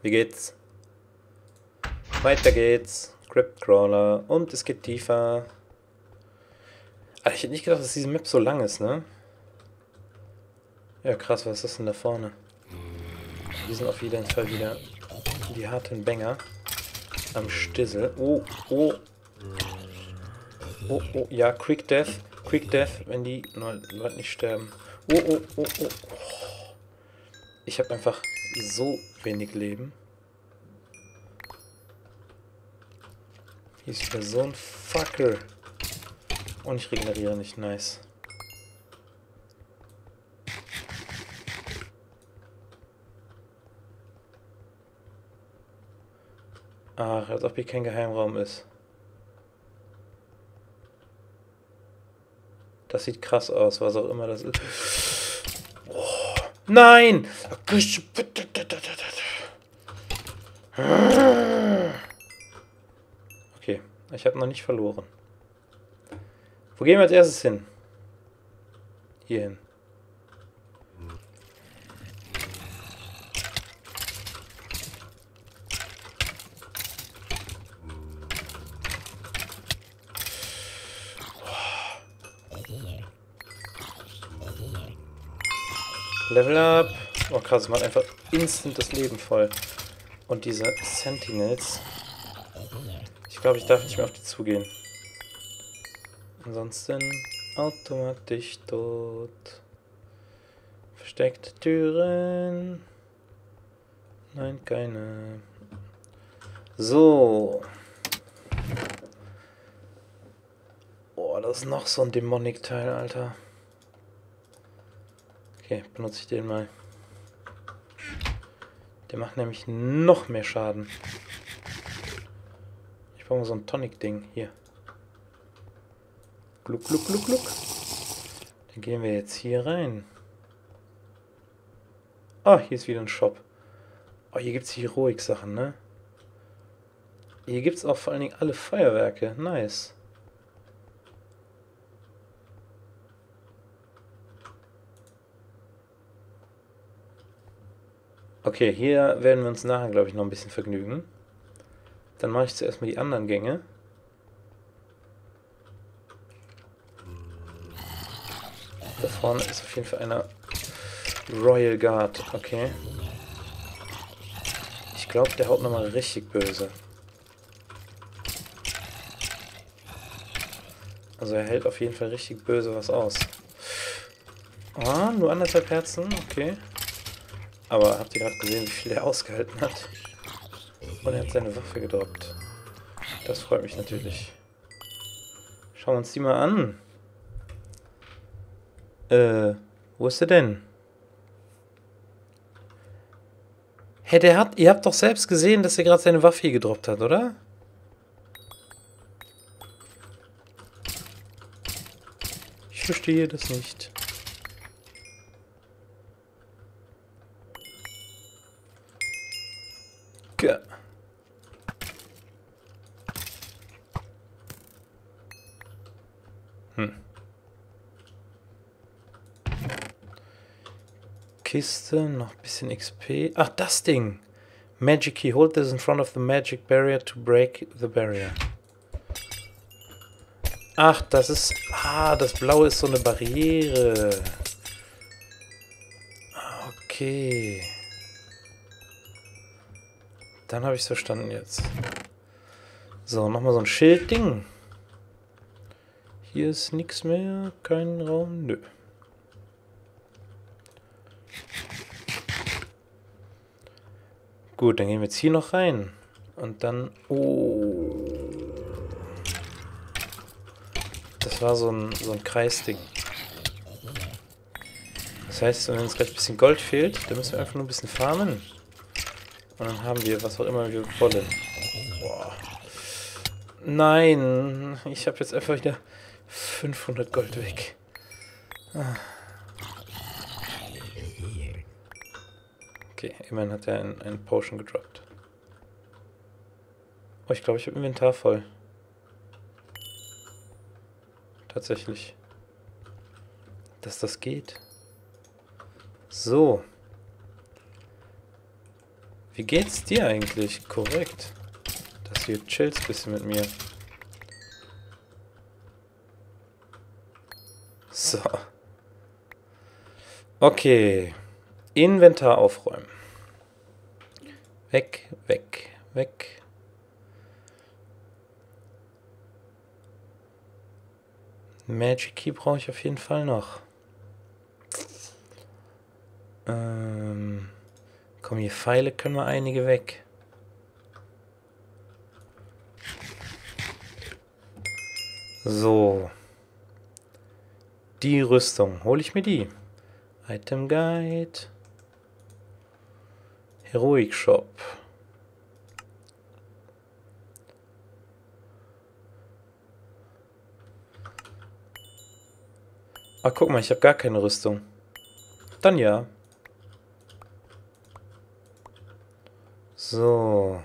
Wie geht's? Weiter geht's. Crypt-Crawler. Und es geht tiefer. Alter, ich hätte nicht gedacht, dass diese Map so lang ist, ne? Ja, krass, was ist das denn da vorne? Die sind auf jeden Fall wieder die harten Banger am Stissel. Oh, oh. Oh, oh, ja, Quick Death. Quick Death, wenn die Leute nicht sterben. Oh, oh, oh, oh. Ich habe einfach so wenig Leben. Hier ist wieder so ein Fucker. Und ich regeneriere nicht. Nice. Ach, als ob hier kein Geheimraum ist. Das sieht krass aus, was auch immer das ist. Oh, nein! Okay, ich habe noch nicht verloren. Wo gehen wir als erstes hin? Hier hin. Level up. Oh krass, es macht einfach instant das Leben voll. Und diese Sentinels. Ich glaube, ich darf nicht mehr auf die zugehen. Ansonsten automatisch tot. Versteckte Türen. Nein, keine. So. Oh, das ist noch so ein Dämonik-Teil, Alter. Okay, benutze ich den mal. Der macht nämlich noch mehr Schaden. Ich brauche mal so ein Tonic-Ding. Hier. Gluck, gluck, gluck, gluck. Dann gehen wir jetzt hier rein. Ah, hier ist wieder ein Shop. Oh, hier gibt es Heroic-Sachen, ne? Hier gibt es auch vor allen Dingen alle Feuerwerke. Nice. Okay, hier werden wir uns nachher, glaube ich, noch ein bisschen vergnügen. Dann mache ich zuerst mal die anderen Gänge. Da vorne ist auf jeden Fall einer Royal Guard. Okay. Ich glaube, der haut nochmal richtig böse. Also er hält auf jeden Fall richtig böse was aus. Ah, nur 1,5 Herzen. Okay. Aber habt ihr gerade gesehen, wie viel er ausgehalten hat? Und er hat seine Waffe gedroppt. Das freut mich natürlich. Schauen wir uns die mal an. Wo ist er denn? Hä, ihr habt doch selbst gesehen, dass er gerade seine Waffe hier gedroppt hat, oder? Ich verstehe das nicht. Ja. Kiste, noch ein bisschen XP. Ach, das Ding. Magic Key. Hold this in front of the magic barrier to break the barrier. Ach, das ist... Ah, das Blaue ist so eine Barriere. Okay. Dann habe ich es verstanden jetzt. So, nochmal so ein Schildding. Hier ist nichts mehr. Kein Raum. Nö. Gut, dann gehen wir jetzt hier noch rein. Und dann... Oh. Das war so ein Kreisding. Das heißt, wenn uns gleich ein bisschen Gold fehlt, dann müssen wir einfach nur ein bisschen farmen. Und dann haben wir, was auch immer wir wollen. Boah. Nein, ich habe jetzt einfach wieder 500 Gold weg. Okay, immerhin hat er einen Potion gedroppt. Oh, ich glaube, ich habe Inventar voll. Tatsächlich. Dass das geht. So. Wie geht's dir eigentlich? Korrekt. Dass du hier chillst ein bisschen mit mir. So. Okay. Inventar aufräumen. Weg, weg, weg. Magic Key brauche ich auf jeden Fall noch. Komm, hier Pfeile können wir einige weg. So. Die Rüstung. Hole ich mir die. Item Guide. Heroic Shop. Ach, guck mal, ich habe gar keine Rüstung. Dann ja. So.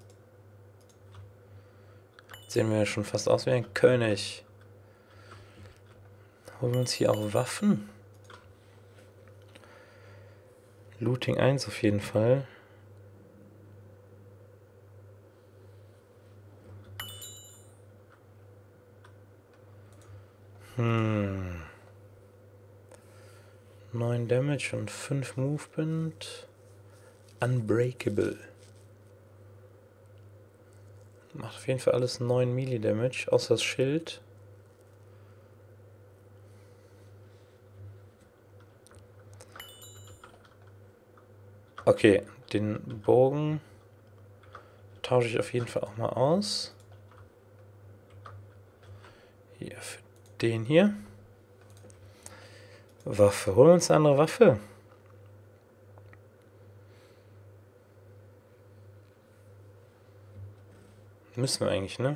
Jetzt sehen wir ja schon fast aus wie ein König. Holen wir uns hier auch Waffen? Looting 1 auf jeden Fall. Hm. 9 Damage und 5 Movement. Unbreakable. Macht auf jeden Fall alles 9 Melee Damage, außer das Schild. Okay, den Bogen tausche ich auf jeden Fall auch mal aus. Hier, für den hier. Waffe. Holen wir uns eine andere Waffe. Müssen wir eigentlich, ne?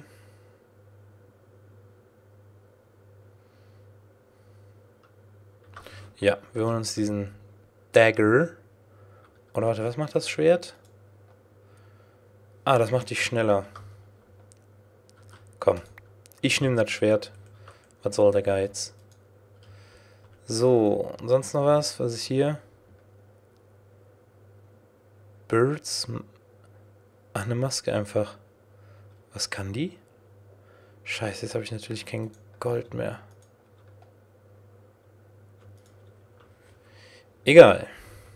Ja, wir holen uns diesen Dagger. Oder warte, was macht das Schwert? Ah, das macht dich schneller. Komm, ich nehme das Schwert. Was soll der Geiz? So, sonst noch was? Was ist hier? Birds. Ach, eine Maske einfach. Was kann die? Scheiße, jetzt habe ich natürlich kein Gold mehr. Egal.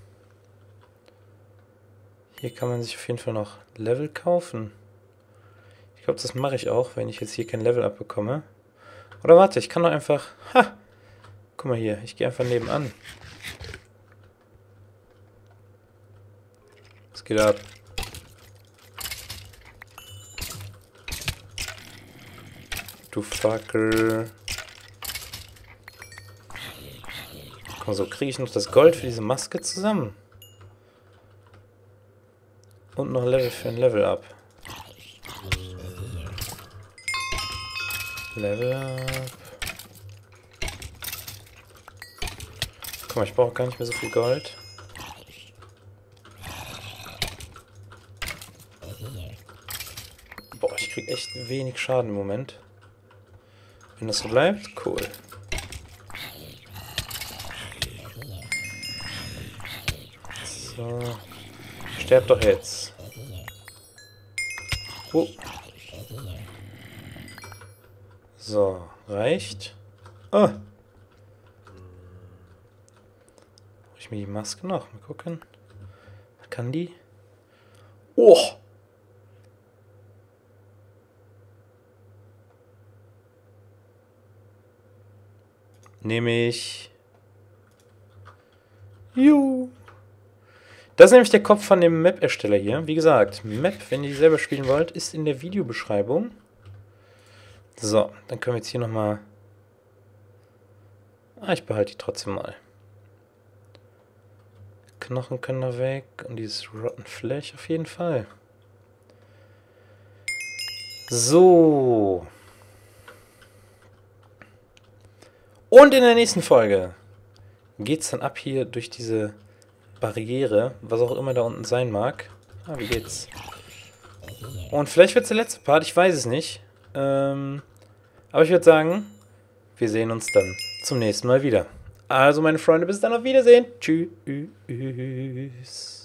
Hier kann man sich auf jeden Fall noch Level kaufen. Ich glaube, das mache ich auch, wenn ich jetzt hier kein Level abbekomme. Oder warte, ich kann doch einfach... Ha! Guck mal hier, ich gehe einfach nebenan. Was geht ab? Du Fucker. Komm, so kriege ich noch das Gold für diese Maske zusammen. Und noch Level für ein Level up. Level up. Guck mal, ich brauche gar nicht mehr so viel Gold. Boah, ich krieg echt wenig Schaden im Moment. Wenn das so bleibt, cool. So. Sterb doch jetzt. So, reicht. Oh. Hol ich mir die Maske noch? Mal gucken. Was kann die? Oh! Nehme ich. Juhu. Das ist nämlich der Kopf von dem Map-Ersteller hier. Wie gesagt, Map, wenn ihr die selber spielen wollt, ist in der Videobeschreibung. So, dann können wir jetzt hier nochmal... Ah, ich behalte die trotzdem mal. Knochen können da weg und dieses Rotten Flesh auf jeden Fall. So. Und in der nächsten Folge geht es dann ab hier durch diese Barriere, was auch immer da unten sein mag. Ah, wie geht's? Und vielleicht wird es der letzte Part, ich weiß es nicht. Aber ich würde sagen, wir sehen uns dann zum nächsten Mal wieder. Also meine Freunde, bis dann, auf Wiedersehen. Tschüss.